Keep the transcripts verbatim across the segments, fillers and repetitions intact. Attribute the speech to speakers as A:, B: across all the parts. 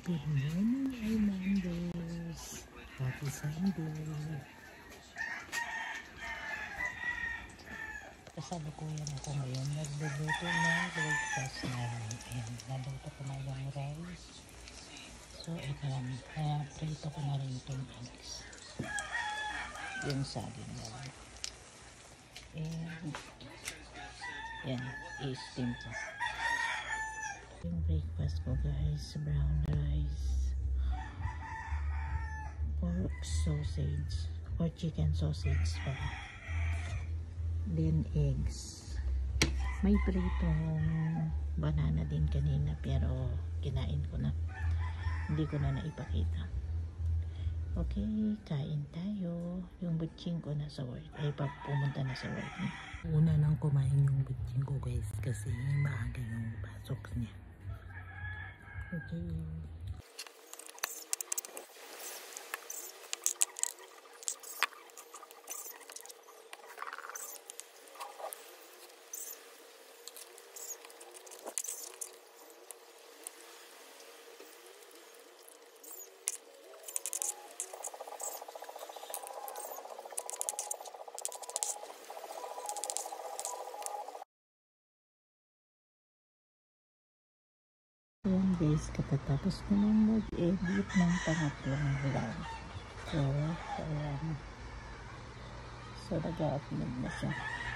A: Good morning, Islanders! Happy Sunday! Kasalukuyan ako ngayon. Nagluluto ng breakfast namin. Ayan, naluto ko na yung rice. So, ito lang. Uh, prito ko na rin itong eggs. Yung saging lang. And, yan, i-steam ko. Yung breakfast ko guys, brown rice, pork sausage, or chicken sausage pala. Then eggs. May pritong banana din kanina pero kinain ko na. Hindi ko na naipakita. Okay, kain tayo. Yung butching ko nasa work. Ay, pumunta na sa work. Una nang kumain yung butching ko guys kasi maaga yung pasok niya. Okay. Ayan guys, katatapos ko nang mag-edit ng pangatlong vlog. So, ayan. So, nag-upload na siya.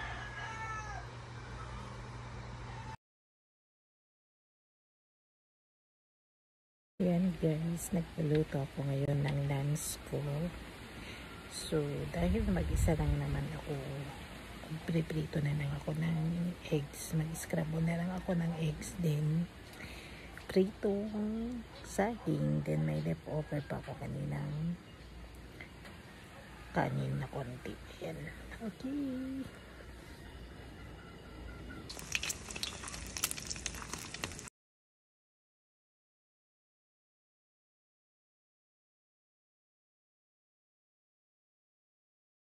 A: Ayan guys, nagpaluto ako ngayon ng lunch ko. So, dahil mag-isa lang naman ako, pre-prito na lang ako ng eggs. Mag-scramble na lang ako ng eggs din. Pritong saging, then may leftover pa ako kaninang kanin na konti. Ayan. Okay.